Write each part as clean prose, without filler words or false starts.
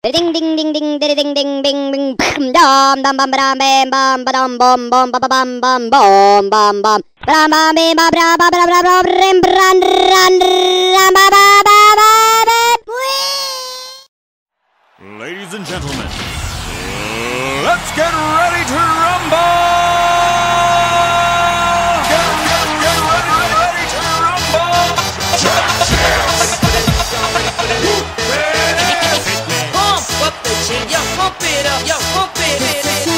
Ding ding ding ding ding ding ding ding ding dum dum bum bam bam bam bum bum bum bum bum bum bum bum bum bam bam bam bam bam bam bam rim run run ram ba ba ba ba. Ladies and gentlemen, let's get ready to rumble! Get ready to rumble! Pump up the jam, yo, pump it up, yo, pump it up.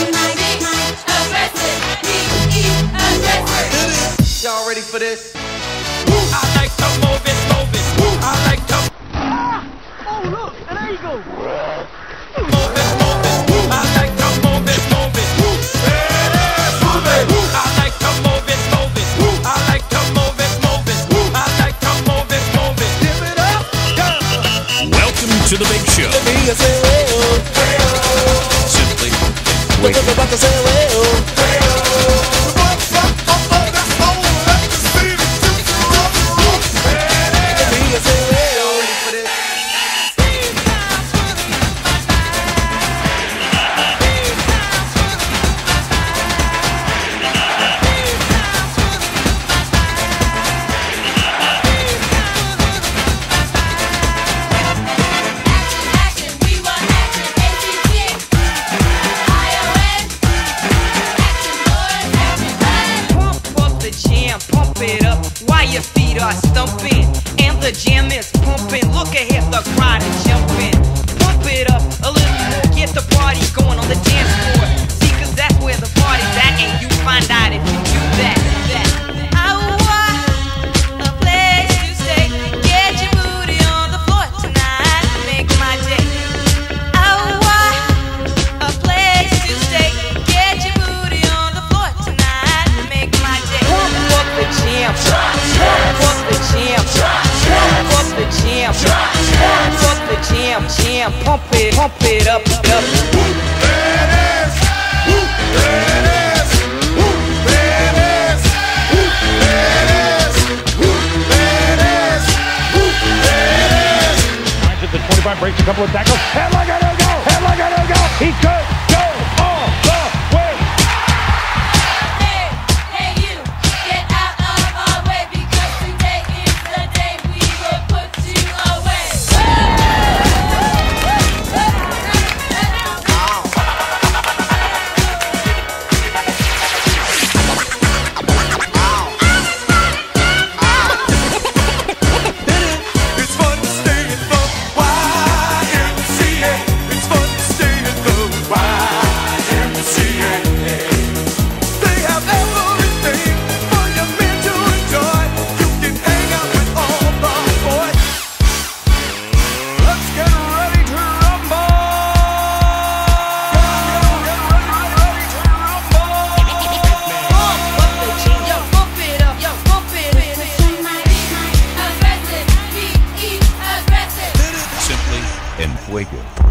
Y'all ready for this? I like to move it, move it. I like to. Oh look, an eagle. Move it, move it. I like to move it, move it. Move it. I like to move it, move it. I like to move it, move it. I like to move it, move it. Give it up, go. Welcome to the big show. Simply pump it up while your feet are stumping and the jam is pumping. Look ahead, the crowd is jumping. Pump it up a little more, get the party going on the dance floor. See, 'cause that's where the party's at, and you find out if you do that. I want a place to stay. Get your booty on the floor tonight, make my day. I want a place to stay. Get your booty on the floor tonight, make my day. Pump up the jam, pump up the jam, pump up the jam, pump up the jam, jam, pump it up, up. The 25 breaks a couple of tackles. Headlock on no go. Headlock on no go. He could go all the way. Hey, you, get out of our way because today is the day we will put you away. it's fun to stay in the YMCA. It's fun to stay in the YMCA. They have everything for your men to enjoy. You can hang out with all the boys. Let's get ready to rumble! Get ready to rumble! Pump up the jam, yo, pump it up, yo, pump it up. Aggressive, be aggressive. Simply en fuego.